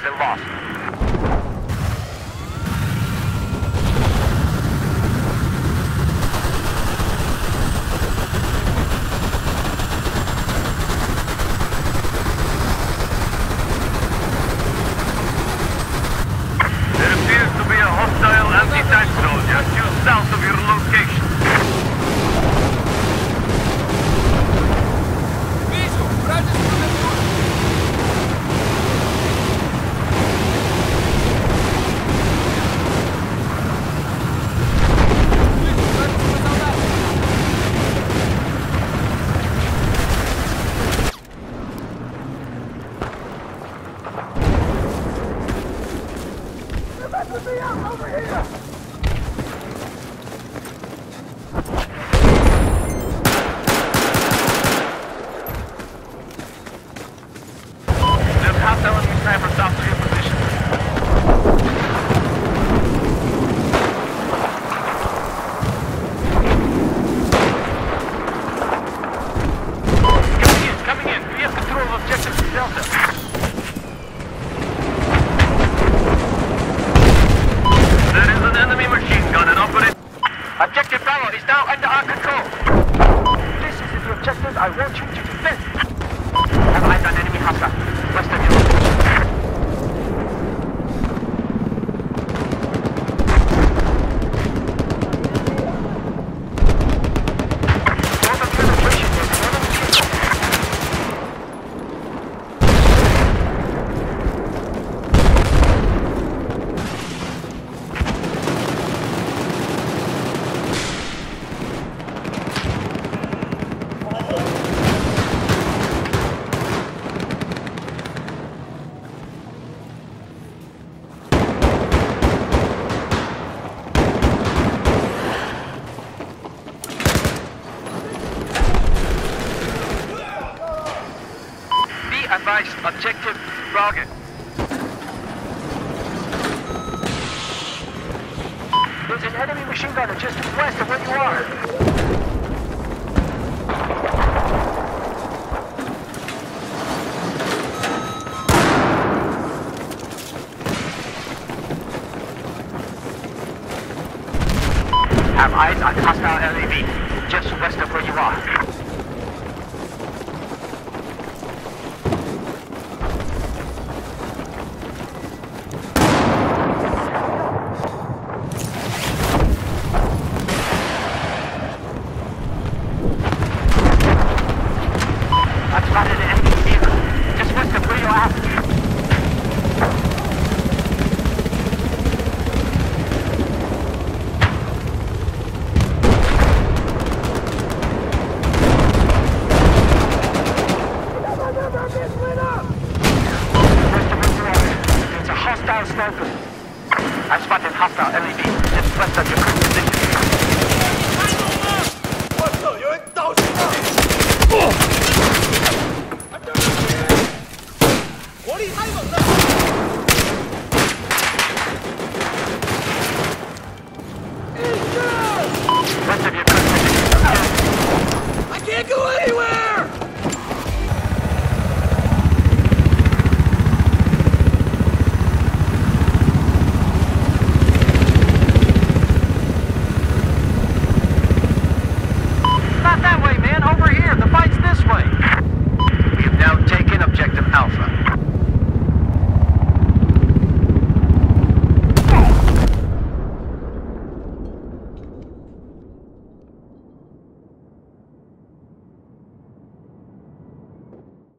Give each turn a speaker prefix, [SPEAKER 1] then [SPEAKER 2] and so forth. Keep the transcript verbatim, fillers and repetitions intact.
[SPEAKER 1] been lost. There appears to be a hostile anti-tank soldier due south of your location. Objective Bravo is now under our control. This is the objective I want you to defend. Have eyes on enemy hostile. West of you. Advised, objective target. There's an enemy machine gunner just west of where you are. Have eyes on hostile L A V, just west of where you are. I spotted hostile L E V just west of your current position.
[SPEAKER 2] 我操！有人倒进来！火力太猛了！